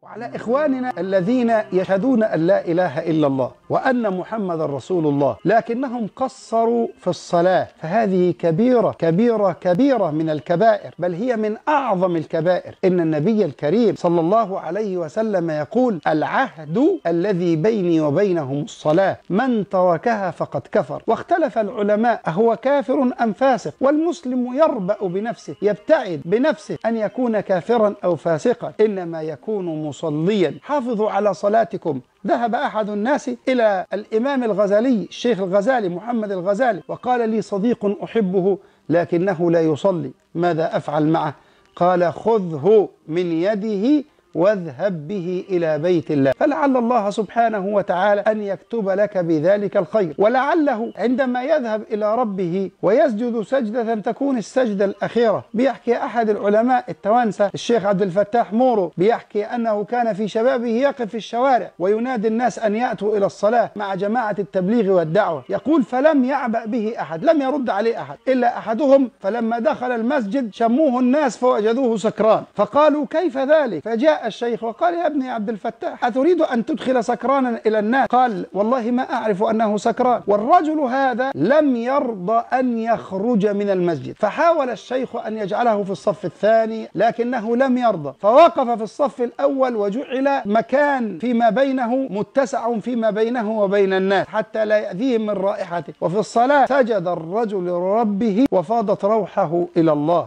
وعلى إخواننا الذين يشهدون أن لا إله إلا الله وأن محمد رسول الله لكنهم قصروا في الصلاة، فهذه كبيرة كبيرة كبيرة من الكبائر، بل هي من أعظم الكبائر. إن النبي الكريم صلى الله عليه وسلم يقول: العهد الذي بيني وبينهم الصلاة، من تركها فقد كفر. واختلف العلماء أهو كافر أم فاسق، والمسلم يربأ بنفسه، يبتعد بنفسه أن يكون كافرا أو فاسقا، إنما يكون مصليا. حافظوا على صلاتكم. ذهب أحد الناس إلى الإمام الغزالي، الشيخ الغزالي محمد الغزالي، وقال: لي صديق أحبه لكنه لا يصلي، ماذا أفعل معه؟ قال: خذه من يده واذهب به إلى بيت الله، فلعل الله سبحانه وتعالى أن يكتب لك بذلك الخير، ولعله عندما يذهب إلى ربه ويسجد سجدة تكون السجدة الأخيرة. بيحكي أحد العلماء التوانسة الشيخ عبد الفتاح مورو، بيحكي أنه كان في شبابه يقف في الشوارع وينادي الناس أن يأتوا إلى الصلاة مع جماعة التبليغ والدعوة. يقول: فلم يعبأ به أحد، لم يرد عليه أحد إلا أحدهم، فلما دخل المسجد شموه الناس فوجدوه سكران، فقالوا: كيف ذلك؟ فجاء الشيخ وقال: يا ابني عبد الفتاح، أتريد أن تدخل سكرانا إلى الناس؟ قال: والله ما أعرف أنه سكران. والرجل هذا لم يرضى أن يخرج من المسجد، فحاول الشيخ أن يجعله في الصف الثاني لكنه لم يرضى، فوقف في الصف الأول وجعل مكان فيما بينه متسع فيما بينه وبين الناس حتى لا يأذيهم من رائحته. وفي الصلاة سجد الرجل لربه وفاضت روحه إلى الله.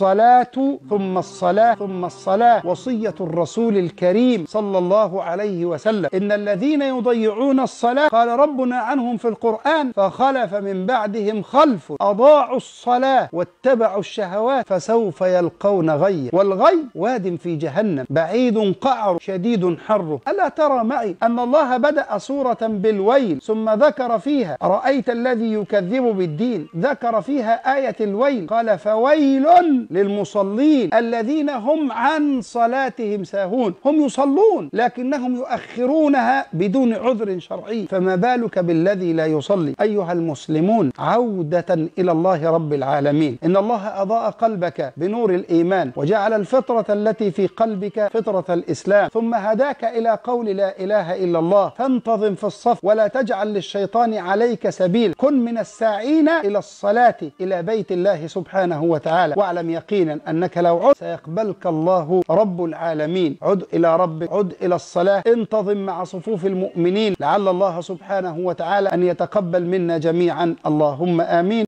الصلاة ثم الصلاة ثم الصلاة وصية الرسول الكريم صلى الله عليه وسلم. إن الذين يضيعون الصلاة قال ربنا عنهم في القرآن: فخلف من بعدهم خلف أضاعوا الصلاة واتبعوا الشهوات فسوف يلقون غيا. والغي واد في جهنم بعيد قعر شديد حره. ألا ترى معي أن الله بدأ سورة بالويل ثم ذكر فيها أرأيت الذي يكذب بالدين، ذكر فيها آية الويل، قال: فويل للمصلين الذين هم عن صلاتهم ساهون. هم يصلون لكنهم يؤخرونها بدون عذر شرعي، فما بالك بالذي لا يصلي؟ أيها المسلمون، عودة إلى الله رب العالمين. إن الله أضاء قلبك بنور الإيمان وجعل الفطرة التي في قلبك فطرة الإسلام، ثم هداك إلى قول لا إله إلا الله، فانتظم في الصف ولا تجعل للشيطان عليك سبيل. كن من الساعين إلى الصلاة إلى بيت الله سبحانه وتعالى، واعلم يقينا أنك لو عدت سيقبلك الله رب العالمين. عد إلى ربك، عد إلى الصلاة، انتظم مع صفوف المؤمنين، لعل الله سبحانه وتعالى أن يتقبل منا جميعا، اللهم آمين.